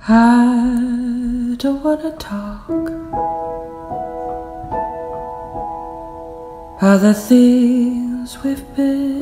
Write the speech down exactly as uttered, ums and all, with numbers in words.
I don't wanna talk about the things we've been